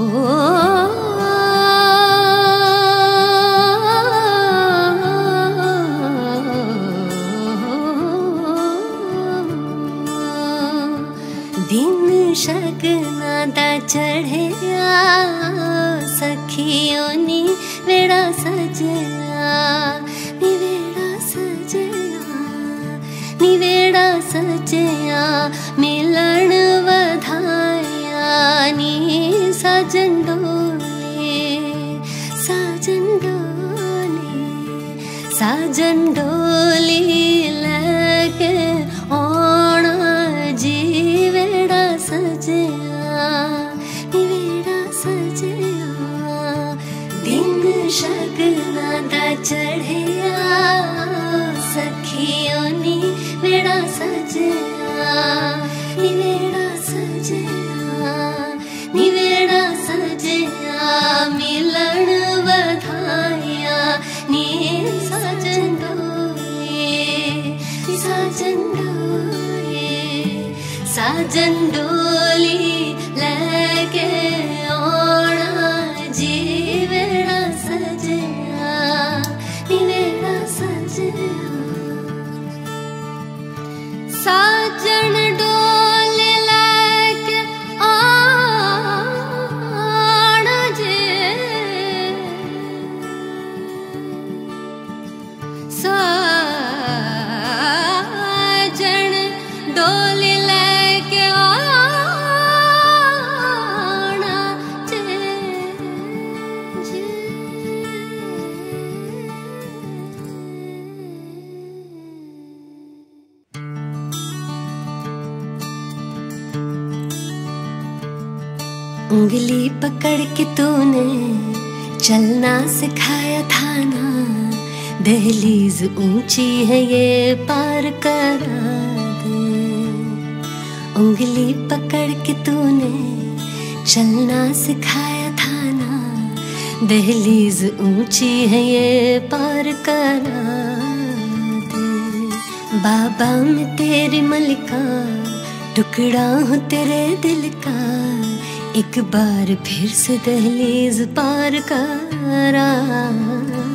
दिन शगना दा चढ़ेया, सखियों नी वेड़ा सजया, नी वेड़ा सजया, नी वेड़ा सजया, मिलन वधाया नी साजन डोले, साजन डोले, साजन डोली लगे आना जी वेड़ा सजया, नी वेड़ा सजया, दिन शगना दा चढ़ेया, सखियों नी वेड़ा सजया, नी वेड़ा सजया, नी वेड़ा सजया, मिलन वधाया नी साजन डोले, साजन डोले, साजन डोली लगे आना जी वेड़ा सजया, नी वेड़ा सजया, साजन डोली लगे आना जी, साजन डोली लगे आना जी, उंगली पकड़ के तूने चलना सिखाया था ना, दहलीज ऊंची है ये पार करा दे, उंगली पकड़ के तूने चलना सिखाया था ना, दहलीज ऊंची है ये पार करा दे, बाबा मैं तेरी मलिका, टुकड़ा हूँ तेरे दिल का, एक बार फिर से दहलीज पार करा